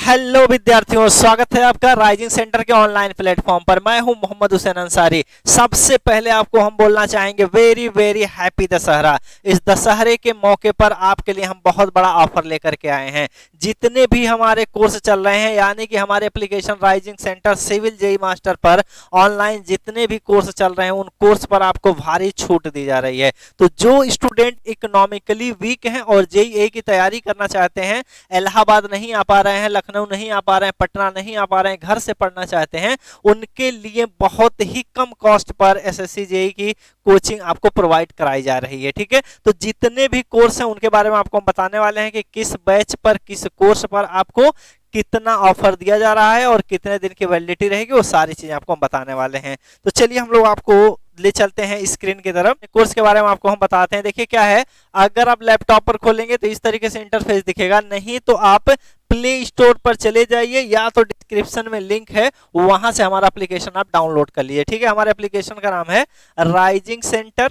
Hello विद्यार्थियों, स्वागत है आपका राइजिंग सेंटर के ऑनलाइन प्लेटफॉर्म पर। मैं हूं मोहम्मद हुसैन अंसारी। सबसे पहले आपको हम बोलना चाहेंगे वेरी वेरी हैप्पी दशहरा। इस दशहरे के मौके पर आपके लिए हम बहुत बड़ा ऑफर लेकर के आए हैं। जितने भी हमारे कोर्स चल रहे हैं, यानी कि हमारे application Rising centre civil JE master पर ऑनलाइन जितने भी कोर्स चल रहे हैं, उन कोर्स पर आपको भारी छूट दी जा रही है। तो जो स्टूडेंट इकोनॉमिकली वीक हैं और जेईई की तैयारी करना चाहते हैं, इलाहाबाद नहीं आ पा रहे हैं, लखनऊ नहीं आ पा रहे हैं, पटना नहीं आ पा रहे हैं, घर से पढ़ना चाहते हैं, उनके लिए बहुत ही कम कॉस्ट पर एसएससी जेईई की कोचिंग आपको प्रोवाइड कराई जा रही है। ठीक है, तो जितने भी कोर्स हैं उनके बारे में आपको हम बताने वाले हैं कि किस बैच पर, किस कोर्स पर आपको कितना ऑफर दिया जा रहा है और कितने दिन की वैलिडिटी रहेगी, वो सारी चीजें आपको हम बताने वाले हैं। तो चलिए हम लोग आपको ले चलते हैं स्क्रीन की तरफ। कोर्स के बारे में आपको हम बताते हैं। देखिए क्या है, अगर आप लैपटॉप पर खोलेंगे तो इस तरीके से इंटरफेस दिखेगा, नहीं तो आप प्ले स्टोर पर चले जाइए या तो डिस्क्रिप्शन में लिंक है, वहां से हमारा एप्लीकेशन आप डाउनलोड कर लीजिए। ठीक है, हमारे एप्लीकेशन का नाम है rising centre,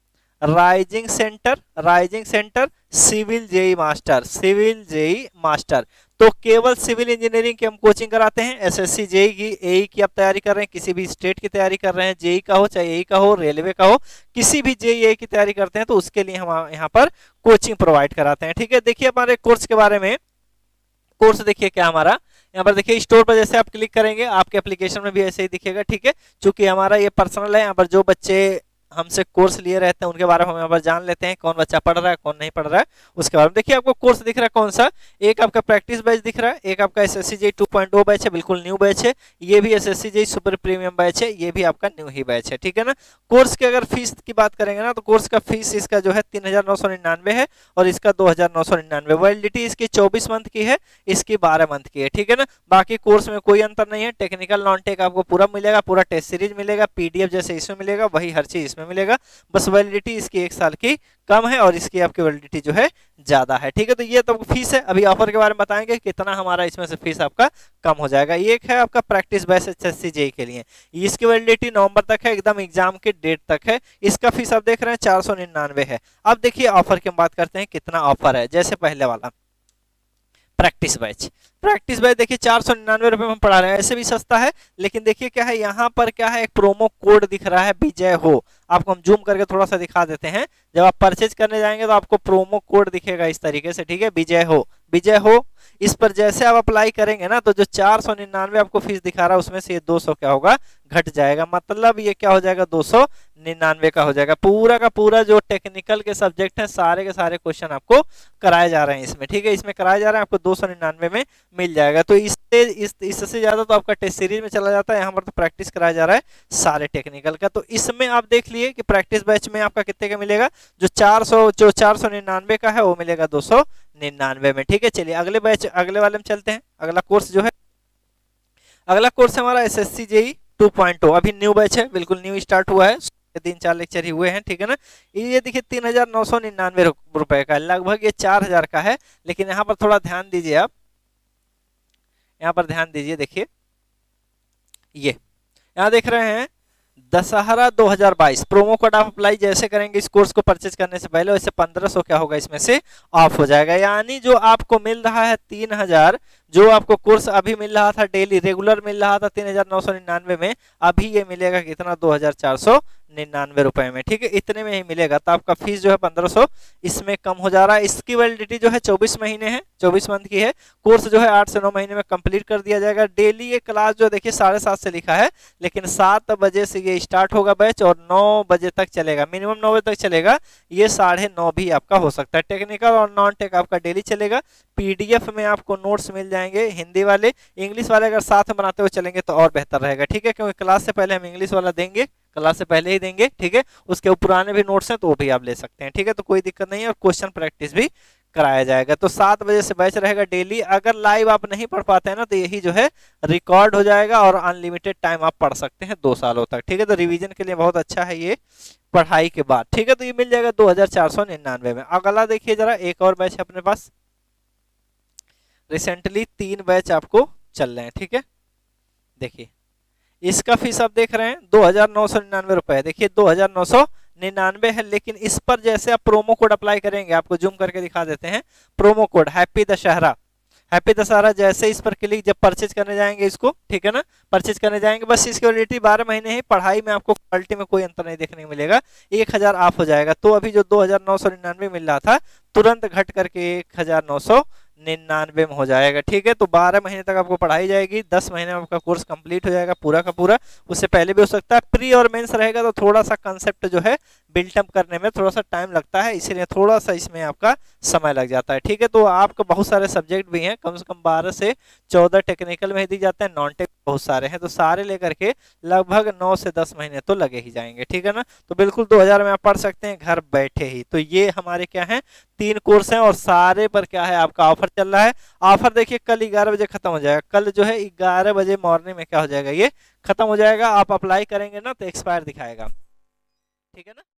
rising centre, rising centre civil JE master, civil JE master. तो केवल सिविल इंजीनियरिंग की हम कोचिंग कराते हैं। एसएससी जेई की, एई की आप तैयारी कर रहे हैं, किसी भी स्टेट की तैयारी कर रहे हैं, जेई का हो चाहे एई का हो, रेलवे का हो, किसी भी जेई एई की तैयारी करते हैं तो उसके लिए हम यहाँ पर कोचिंग प्रोवाइड कराते हैं। ठीक है, देखिए हमारे कोर्स के बारे में। कोर्स देखिए क्या हमारा, यहाँ पर देखिए स्टोर पर जैसे आप क्लिक करेंगे आपके एप्लीकेशन में भी ऐसे ही दिखेगा। ठीक है, चूंकि हमारा ये पर्सनल है, यहाँ पर जो बच्चे हमसे कोर्स लिए रहते हैं उनके बारे में हम यहाँ पर जान लेते हैं, कौन बच्चा पढ़ रहा है कौन नहीं पढ़ रहा है उसके बारे में। देखिए आपको कोर्स दिख रहा है कौन सा, एक आपका प्रैक्टिस बैच दिख रहा है, एक आपका एसएससी जेईई 2.0 बैच है, बिल्कुल न्यू बैच है। ये भी SSC JEE super premium batch है, ये भी आपका न्यू ही बैच है। ठीक है ना। कोर्स की अगर फीस की बात करेंगे ना, तो कोर्स का फीस इसका जो है 3999 है और इसका 2999। वैलिडिटी इसकी 24 मंथ की है, इसकी 12 मंथ की है। ठीक है ना। बाकी कोर्स में कोई अंतर नहीं है। टेक्निकल नॉन टेक आपको पूरा मिलेगा, पूरा टेस्ट सीरीज मिलेगा, पीडीएफ जैसे इसमें मिलेगा वही हर चीज इसमें मिलेगा। बस वैलिडिटी इसकी 1 साल की कम है और इसकी आपकी वैलिडिटी जो है ज्यादा है। ठीक है, तो ये तो फीस है। अभी ऑफर के बारे में बताएंगे कितना हमारा इसमें से फीस आपका कम हो जाएगा। ये एक है आपका प्रैक्टिस बैच एसएससी जेईई के लिए, इसकी वैलिडिटी नवंबर तक है, एकदम एग्जाम के डेट तक है। इसका फीस आप देख रहे हैं 499 है। अब देखिए ऑफर की हम बात करते हैं कितना ऑफर है। जैसे पहले वाला प्रैक्टिस बैच, प्रैक्टिस बैच देखिए 499 रुपए में हम पढ़ा रहे हैं, ऐसे भी सस्ता है। लेकिन देखिए क्या है, यहाँ पर क्या है, एक प्रोमो कोड दिख रहा है विजय हो। आपको हम जूम करके थोड़ा सा दिखा देते हैं। जब आप परचेज करने जाएंगे तो आपको प्रोमो कोड दिखेगा इस तरीके से। ठीक है, विजय हो, विजय हो। इस पर जैसे आप अप्लाई करेंगे ना, तो जो 499 आपको फीस दिखा रहा है उसमें से ये 200 क्या होगा, घट जाएगा। मतलब ये क्या हो जाएगा, 299 का हो जाएगा। पूरा का पूरा जो टेक्निकल के सब्जेक्ट हैं सारे के सारे क्वेश्चन आपको कराए जा रहे हैं इसमें। ठीक है, इसमें कराए जा रहे हैं, आपको 299 में मिल जाएगा। तो इससे ज्यादा तो आपका टेस्ट सीरीज में चला जाता है, यहाँ पर तो प्रैक्टिस कराया जा रहा है सारे टेक्निकल का। तो इसमें आप देख लिए कि प्रैक्टिस बैच में आपका कितने का मिलेगा, जो 499 का है वो मिलेगा 299 में। ठीक है, चलिए अगले बैच, अगले वाले में चलते हैं। अगला कोर्स जो है, अगला कोर्स हमारा एसएससी जेईई 2.0, अभी न्यू बैच है, बिल्कुल न्यू स्टार्ट हुआ है, 3-4 लेक्चर ही हुए हैं। ठीक है ना। ये देखिए 3999 रुपए का, लगभग ये 4000 का है। लेकिन यहाँ पर थोड़ा ध्यान दीजिए, आप यहाँ पर ध्यान दीजिए। देखिए ये यहाँ देख रहे हैं दशहरा 2022 प्रोमो कोड आप अप्लाई जैसे करेंगे इस कोर्स को परचेज करने से पहले, वैसे 1500 क्या होगा इसमें से ऑफ हो जाएगा। यानी जो आपको मिल रहा है 3000, जो आपको कोर्स अभी मिल रहा था डेली रेगुलर मिल रहा था 3999 में, अभी ये मिलेगा कितना, 2499 रुपए में। ठीक है, इतने में ही मिलेगा। तो आपका फीस जो है 1500 इसमें कम हो जा रहा है। इसकी वैलिडिटी जो है 24 महीने है, 24 मंथ की है। कोर्स जो है 8 से 9 महीने में कंप्लीट कर दिया जाएगा। डेली ये क्लास जो देखिए 7:30 से लिखा है, लेकिन 7 बजे से ये स्टार्ट होगा बैच और 9 बजे तक चलेगा, मिनिमम 9 बजे तक चलेगा। ये 9:30 भी आपका हो सकता है। टेक्निकल और नॉन टेक आपका डेली चलेगा। पीडीएफ में आपको नोट्स मिल जाएंगे, हिंदी वाले, इंग्लिश वाले अगर साथ में बनाते हुए चलेंगे तो और बेहतर रहेगा। ठीक है, क्योंकि क्लास से पहले हम इंग्लिश वाला देंगे, क्लास से पहले ही देंगे। ठीक है, उसके पुराने भी नोट्स हैं तो वो भी आप ले सकते हैं। ठीक है, तो कोई दिक्कत नहीं है और क्वेश्चन प्रैक्टिस भी कराया जाएगा। तो 7 बजे से बैच रहेगा डेली। अगर लाइव आप नहीं पढ़ पाते हैं ना, तो यही जो है रिकॉर्ड हो जाएगा और अनलिमिटेड टाइम आप पढ़ सकते हैं 2 सालों तक। ठीक है, तो रिवीजन के लिए बहुत अच्छा है ये पढ़ाई के बाद। ठीक है, तो ये मिल जाएगा 2499 में। अगला देखिए जरा, एक और बैच है अपने पास, रिसेंटली 3 बैच आपको चल रहे हैं। ठीक है, देखिए इसका फीस आप देख रहे हैं 2999 रुपए है। देखिए 2999 है, लेकिन इस पर जैसे आप प्रोमो कोड अप्लाई करेंगे, आपको जूम करके दिखा देते हैं। Promo code happy Dussehra, happy Dussehra जैसे इस पर क्लिक, जब परचेज करने जाएंगे इसको, ठीक है ना, परचेज करने जाएंगे, बस इसकी वैलिडिटी 12 महीने ही, पढ़ाई में आपको क्वालिटी में कोई अंतर नहीं देखने को मिलेगा, 1000 ऑफ हो जाएगा। तो अभी जो 2999 मिल रहा था तुरंत घट करके 1999 में हो जाएगा, ठीक है। तो 12 महीने तक आपको पढ़ाई जाएगी, 10 महीने में आपका कोर्स कंप्लीट हो जाएगा पूरा का पूरा। उससे पहले भी हो सकता है, प्री और मेंस रहेगा तो थोड़ा सा कंसेप्ट जो है बिल्टअप करने में थोड़ा सा टाइम लगता है, इसीलिए थोड़ा सा इसमें आपका समय लग जाता है, ठीक है। तो आपको बहुत सारे सब्जेक्ट भी हैं, कम से कम 12 से 14 टेक्निकल में दी जाते हैं, नॉन टेक बहुत सारे हैं, तो सारे लेकर के लगभग 9 से 10 महीने तो लगे ही जाएंगे, ठीक है ना। तो बिल्कुल 2000 में आप पढ़ सकते हैं घर बैठे ही। तो ये हमारे क्या है, 3 कोर्स हैं और सारे पर क्या है आपका ऑफर चल रहा है। ऑफर देखिए कल 11 बजे खत्म हो जाएगा, कल जो है 11 बजे मॉर्निंग में क्या हो जाएगा, ये खत्म हो जाएगा। आप अप्लाई करेंगे ना तो एक्सपायर दिखाएगा, ठीक है ना।